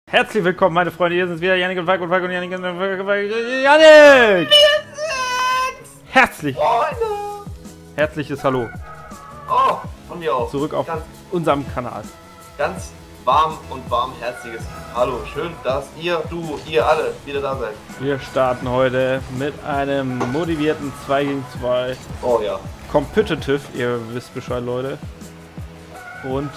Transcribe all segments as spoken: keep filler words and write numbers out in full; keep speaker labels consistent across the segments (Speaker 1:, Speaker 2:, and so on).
Speaker 1: Herzlich willkommen, meine Freunde. Hier sind wieder Jannik und Falk und Falk und Jannik und Falk und Falk. Jannik! Herzlich!
Speaker 2: Freunde!
Speaker 1: Herzliches Hallo.
Speaker 2: Oh, von mir auch.
Speaker 1: Zurück auf
Speaker 2: ganz,
Speaker 1: unserem Kanal.
Speaker 2: Ganz warm und warmherziges Hallo. Schön, dass ihr, du, ihr alle wieder da seid.
Speaker 1: Wir starten heute mit einem motivierten zwei gegen zwei.
Speaker 2: Oh ja.
Speaker 1: Competitive, ihr wisst Bescheid, Leute. Und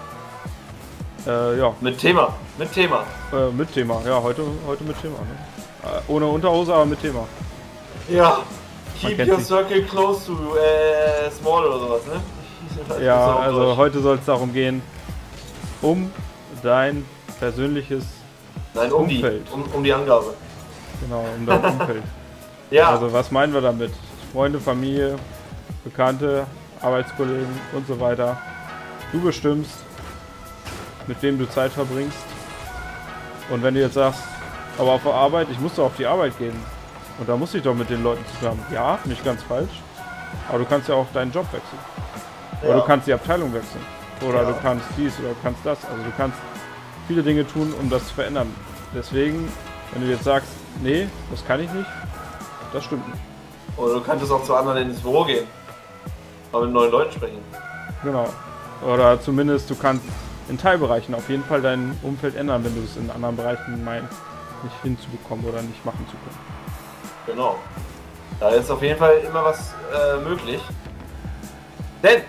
Speaker 1: Äh, ja.
Speaker 2: Mit Thema, mit Thema.
Speaker 1: Äh, mit Thema, ja, heute, heute mit Thema. Ne? Äh, ohne Unterhose, aber mit Thema.
Speaker 2: Ja. Keep your
Speaker 1: sich.
Speaker 2: circle close to äh, small oder sowas, ne?
Speaker 1: Ja, also durch. Heute soll es darum gehen, um dein persönliches
Speaker 2: Nein, um
Speaker 1: Umfeld.
Speaker 2: Die, um, um die Angabe.
Speaker 1: Genau, um dein Umfeld.
Speaker 2: Ja.
Speaker 1: Also was meinen wir damit? Freunde, Familie, Bekannte, Arbeitskollegen und so weiter. Du bestimmst, mit wem du Zeit verbringst. Und wenn du jetzt sagst, aber auf der Arbeit, ich muss doch auf die Arbeit gehen. Und da muss ich doch mit den Leuten zusammen. Ja, nicht ganz falsch. Aber du kannst ja auch deinen Job wechseln. Ja. Oder du kannst die Abteilung wechseln. Oder ja. du kannst dies oder du kannst das. Also du kannst viele Dinge tun, um das zu verändern. Deswegen, wenn du jetzt sagst, nee, das kann ich nicht, das stimmt nicht.
Speaker 2: Oder du könntest auch zu anderen ins Büro gehen. Mal mit neuen Leuten sprechen.
Speaker 1: Genau. Oder zumindest du kannst in Teilbereichen auf jeden Fall dein Umfeld ändern, wenn du es in anderen Bereichen meinst, nicht hinzubekommen oder nicht machen zu können.
Speaker 2: Genau. Da ist auf jeden Fall immer was äh, möglich. Denn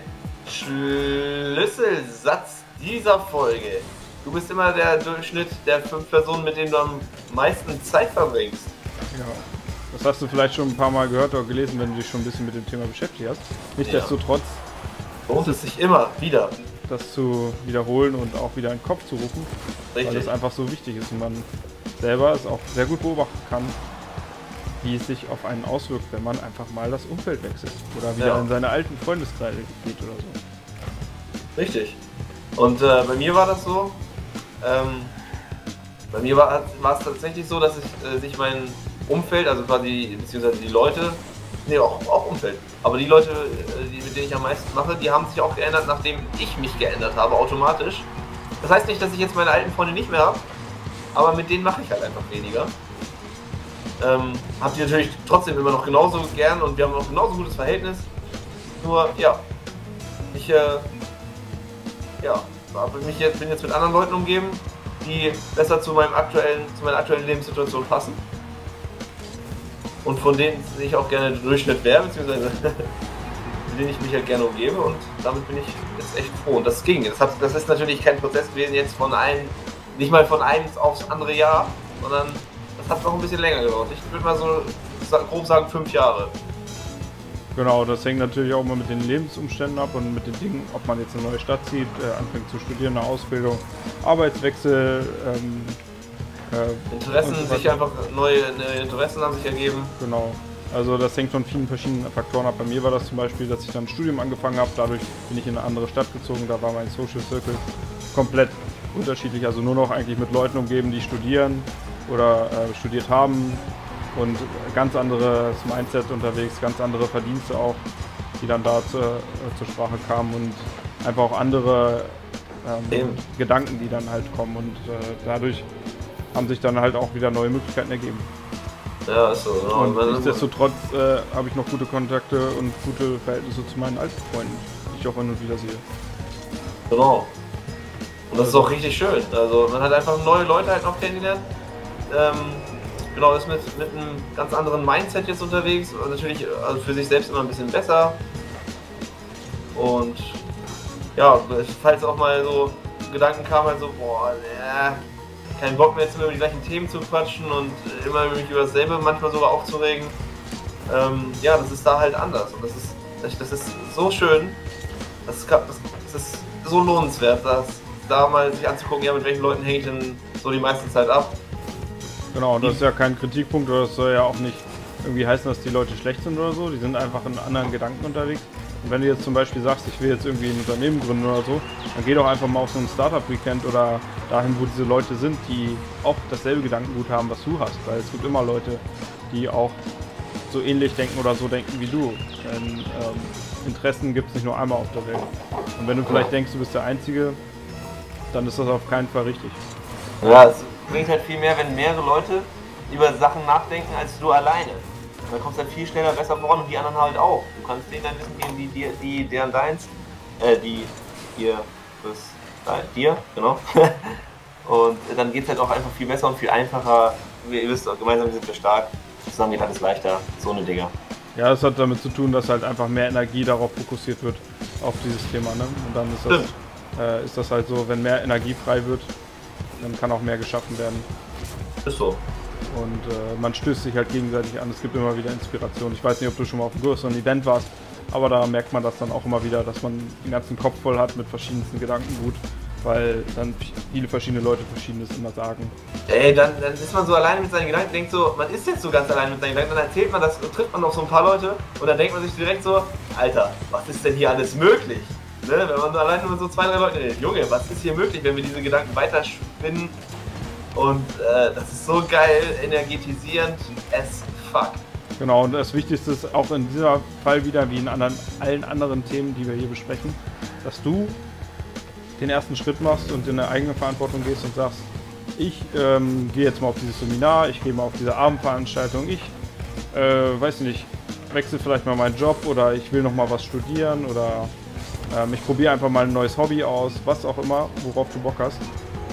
Speaker 2: Schlüsselsatz dieser Folge. Du bist immer der Durchschnitt der fünf Personen, mit denen du am meisten Zeit verbringst.
Speaker 1: Ja. Das hast du vielleicht schon ein paar Mal gehört oder gelesen, wenn du dich schon ein bisschen mit dem Thema beschäftigt hast. Nichtsdestotrotz
Speaker 2: ja. lohnt es sich immer wieder,
Speaker 1: das zu wiederholen und auch wieder in den Kopf zu rufen,
Speaker 2: Richtig.
Speaker 1: weil es einfach so wichtig ist und man selber es auch sehr gut beobachten kann, wie es sich auf einen auswirkt, wenn man einfach mal das Umfeld wechselt oder wieder ja. in seine alten Freundeskreise geht oder so.
Speaker 2: Richtig. Und äh, bei mir war das so, ähm, bei mir war, war es tatsächlich so, dass ich, äh, sich mein Umfeld, also quasi, beziehungsweise die Leute, nee, auch, auch Umfeld, aber die Leute, die, mit denen ich am meisten mache, die haben sich auch geändert, nachdem ich mich geändert habe, automatisch. Das heißt nicht, dass ich jetzt meine alten Freunde nicht mehr habe, aber mit denen mache ich halt einfach weniger. Ähm, hab die natürlich trotzdem immer noch genauso gern und wir haben auch genauso gutes Verhältnis. Nur, ja, ich, äh, ja, mich jetzt, bin jetzt mit anderen Leuten umgeben, die besser zu meinem aktuellen, zu meiner aktuellen Lebenssituation passen. Und von denen ich auch gerne der Durchschnitt wäre, beziehungsweise mit denen ich mich halt gerne umgebe, und damit bin ich jetzt echt froh. Und das ging. Das, hat, das ist natürlich kein Prozess gewesen jetzt von einem, nicht mal von einem aufs andere Jahr, sondern das hat noch ein bisschen länger gedauert. Ich würde mal so grob sagen fünf Jahre.
Speaker 1: Genau, das hängt natürlich auch mal mit den Lebensumständen ab und mit den Dingen, ob man jetzt eine neue Stadt zieht, äh, anfängt zu studieren, eine Ausbildung, Arbeitswechsel, ähm,
Speaker 2: Äh, Interessen, sich einfach neue, neue Interessen haben sich ergeben.
Speaker 1: Genau. Also das hängt von vielen verschiedenen Faktoren ab. Bei mir war das zum Beispiel, dass ich dann ein Studium angefangen habe. Dadurch bin ich in eine andere Stadt gezogen. Da war mein Social Circle komplett unterschiedlich. Also nur noch eigentlich mit Leuten umgeben, die studieren oder äh, studiert haben. Und ganz anderes Mindset unterwegs, ganz andere Verdienste auch, die dann da zu, äh, zur Sprache kamen. Und einfach auch andere ähm, Gedanken, die dann halt kommen. Und äh, dadurch haben sich dann halt auch wieder neue Möglichkeiten ergeben.
Speaker 2: Ja, ist so. Ja.
Speaker 1: Und nichtsdestotrotz äh, habe ich noch gute Kontakte und gute Verhältnisse zu meinen alten Freunden, die ich auch hin und wieder sehe.
Speaker 2: Genau. Und das ist auch richtig schön. Also man hat einfach neue Leute halt noch kennengelernt. Ähm, genau, ist mit, mit einem ganz anderen Mindset jetzt unterwegs. Und natürlich also für sich selbst immer ein bisschen besser. Und ja, falls auch mal so Gedanken kamen, halt so, boah, ne, kein Bock mehr jetzt immer über die gleichen Themen zu quatschen und immer mich über dasselbe manchmal sogar aufzuregen. Ähm, ja, das ist da halt anders und das ist, das ist so schön, das ist, das ist so lohnenswert, das da mal sich anzugucken, ja, mit welchen Leuten hänge ich denn so die meiste Zeit ab.
Speaker 1: Genau, das ist ja kein Kritikpunkt, oder das soll ja auch nicht irgendwie heißen, dass die Leute schlecht sind oder so, die sind einfach in anderen Gedanken unterwegs. Und wenn du jetzt zum Beispiel sagst, ich will jetzt irgendwie ein Unternehmen gründen oder so, dann geh doch einfach mal auf so ein Startup-Weekend oder dahin, wo diese Leute sind, die auch dasselbe Gedankengut haben, was du hast. Weil es gibt immer Leute, die auch so ähnlich denken oder so denken wie du. Denn ähm, Interessen gibt es nicht nur einmal auf der Welt. Und wenn du vielleicht denkst, du bist der Einzige, dann ist das auf keinen Fall richtig.
Speaker 2: Ja, es bringt halt viel mehr, wenn mehrere Leute über Sachen nachdenken, als du alleine. Und dann kommst du halt viel schneller besser voran und die anderen halt auch. Du kannst denen dann Wissen geben, die, die, die deren deins, äh, die, ihr, das, nein, dir, genau. Und dann geht es halt auch einfach viel besser und viel einfacher. Ihr wisst, gemeinsam sind wir stark, zusammen geht alles leichter, so eine Dinger.
Speaker 1: Ja, das hat damit zu tun, dass halt einfach mehr Energie darauf fokussiert wird, auf dieses Thema. Ne? Und dann ist das, äh, ist das halt so, wenn mehr Energie frei wird, dann kann auch mehr geschaffen werden.
Speaker 2: Ist so.
Speaker 1: Und äh, man stößt sich halt gegenseitig an, es gibt immer wieder Inspiration. Ich weiß nicht, ob du schon mal auf einem größeren Event warst, aber da merkt man das dann auch immer wieder, dass man den ganzen Kopf voll hat mit verschiedensten Gedankengut, weil dann viele verschiedene Leute Verschiedenes immer sagen.
Speaker 2: Ey, dann, dann ist man so alleine mit seinen Gedanken, denkt so, man ist jetzt so ganz allein mit seinen Gedanken, dann erzählt man das und trifft man auf so ein paar Leute und dann denkt man sich direkt so, Alter, was ist denn hier alles möglich? Ne? Wenn man so alleine mit so zwei, drei Leuten redet, Junge, was ist hier möglich, wenn wir diese Gedanken weiterspinnen? Und äh, das ist so geil, energetisierend as fuck.
Speaker 1: Genau, und das Wichtigste ist auch in diesem Fall wieder, wie in anderen, allen anderen Themen, die wir hier besprechen, dass du den ersten Schritt machst und in eine eigene Verantwortung gehst und sagst, ich ähm, gehe jetzt mal auf dieses Seminar, ich gehe mal auf diese Abendveranstaltung, ich äh, weiß nicht, wechsle vielleicht mal meinen Job oder ich will noch mal was studieren oder ähm, ich probiere einfach mal ein neues Hobby aus, was auch immer, worauf du Bock hast.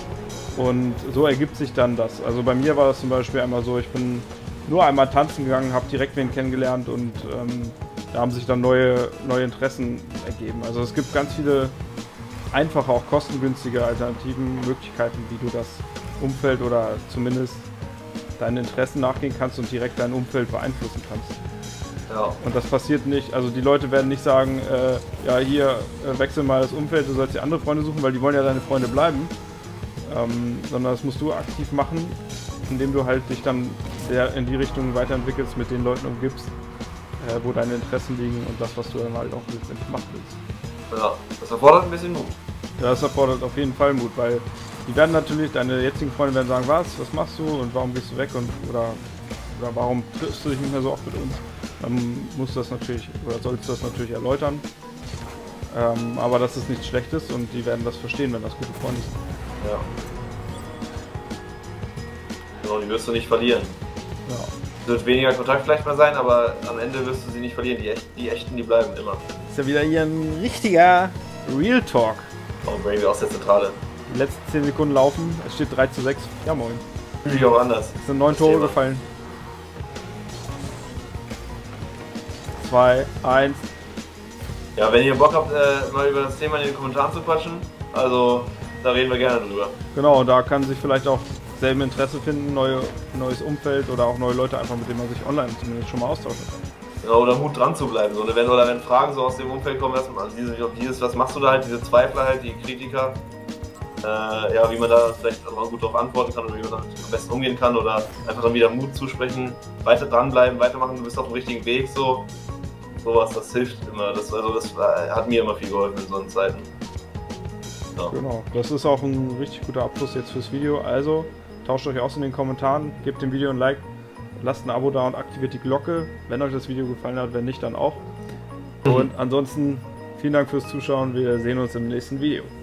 Speaker 1: Und so ergibt sich dann das. Also bei mir war das zum Beispiel einmal so, ich bin nur einmal tanzen gegangen, habe direkt wen kennengelernt und ähm, da haben sich dann neue, neue Interessen ergeben. Also es gibt ganz viele einfache, auch kostengünstige Alternativen, Möglichkeiten, wie du das Umfeld oder zumindest deinen Interessen nachgehen kannst und direkt dein Umfeld beeinflussen kannst.
Speaker 2: Ja.
Speaker 1: Und das passiert nicht, also die Leute werden nicht sagen, äh, ja hier, äh, wechsel mal das Umfeld, du sollst dir andere Freunde suchen, weil die wollen ja deine Freunde bleiben. Ähm, sondern das musst du aktiv machen, indem du halt dich dann der in die Richtung weiterentwickelst, mit den Leuten umgibst, äh, wo deine Interessen liegen und das, was du dann halt auch letztendlich machen willst.
Speaker 2: Ja, das erfordert ein bisschen Mut.
Speaker 1: Ja, das erfordert auf jeden Fall Mut, weil die werden natürlich, deine jetzigen Freunde werden sagen, was, was machst du und warum gehst du weg und oder, oder warum triffst du dich nicht mehr so oft mit uns? Dann musst du das natürlich, oder sollst du das natürlich erläutern. Ähm, aber das ist nichts Schlechtes und die werden das verstehen, wenn das gute Freunde sind.
Speaker 2: Ja. Genau, die wirst du nicht verlieren.
Speaker 1: Ja.
Speaker 2: Es wird weniger Kontakt vielleicht mal sein, aber am Ende wirst du sie nicht verlieren. Die, Echt, die echten, die bleiben immer.
Speaker 1: Ist ja wieder hier ein richtiger Real Talk.
Speaker 2: Oh, Brain aus der Zentrale.
Speaker 1: Die letzten zehn Sekunden laufen, es steht drei zu sechs. Ja moin.
Speaker 2: Fühle ich auch anders.
Speaker 1: Es sind neun Tore gefallen. zwei, eins.
Speaker 2: Ja, wenn ihr Bock habt, äh, mal über das Thema in den Kommentaren zu quatschen, also da reden wir gerne drüber.
Speaker 1: Genau, da kann sich vielleicht auch selben Interesse finden, neue, neues Umfeld oder auch neue Leute einfach, mit denen man sich online zumindest schon mal austauschen kann.
Speaker 2: Genau, oder Mut dran zu bleiben. So, wenn, oder wenn Fragen so aus dem Umfeld kommen, erstmal, also dieses, dieses, was machst du da halt, diese Zweifler halt, die Kritiker, äh, ja, wie man da vielleicht auch gut darauf antworten kann oder wie man damit am besten umgehen kann oder einfach dann wieder Mut zusprechen, weiter dranbleiben, weitermachen, du bist auf dem richtigen Weg, so. Sowas, das hilft immer, das, also das hat mir immer viel geholfen in so einen Zeiten. Ja.
Speaker 1: Genau, das ist auch ein richtig guter Abschluss jetzt fürs Video, also tauscht euch aus in den Kommentaren, gebt dem Video ein Like, lasst ein Abo da und aktiviert die Glocke, wenn euch das Video gefallen hat, wenn nicht, dann auch. Und ansonsten vielen Dank fürs Zuschauen, wir sehen uns im nächsten Video.